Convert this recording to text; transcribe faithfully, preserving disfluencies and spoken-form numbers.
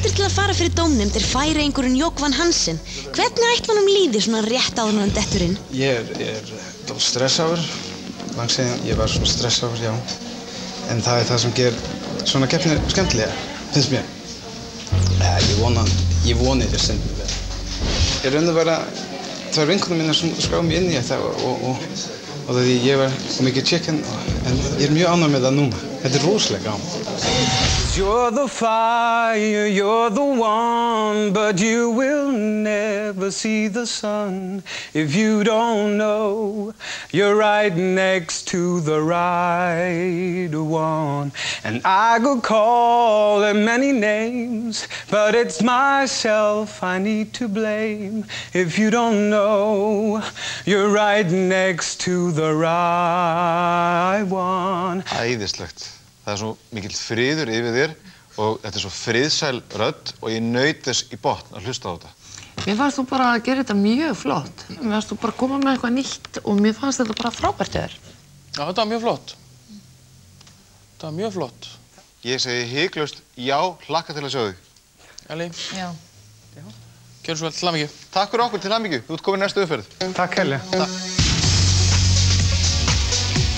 fyrstur til að fara fyrir dómnefnd er Færeyingurinn Jógvan Hansen. Hvernig ætli honum líði svona rétt áður en hann dettur inn? Ég er, ég er dálítið stressaður. Langt síðan ég var svona stressaður, já. En það er það sem ger svona keppni skemmtilega, finnst mér. Ja, ég vona, ég voni þetta stundum vel. Ég raun og vera, það var vinkonur mínar sem skráði mig inn í þetta og, og, og, og því ég var svo mikið chicken, en ég er mjög ánægður með það núna. Þetta er rosalega gaman. You're the fire, you're the one, but you will never see the sun if you don't know you're right next to the right one. And I could call them many names, but it's myself I need to blame if you don't know you're right next to the right one. Æðislegt. Það er svo mikill friður yfir þér og þetta er svo friðsæl rödd og ég naut þess í botn að hlusta á þetta. Mér fannst þú bara að gera þetta mjög flott. Mér fannst þú bara að koma með eitthvað nýtt og mér fannst þetta bara frábært hjá þér. Já, þetta var mjög flott. Þetta var mjög flott. Ég segi hiklaust já, hlakka til að sjá þig. Elli. Já. Gjörðu svo vel, til hamingju. Takk fyrir okkur, til hamingju. Þú ert komin í næstu umferð. Takk, Elli. Takk.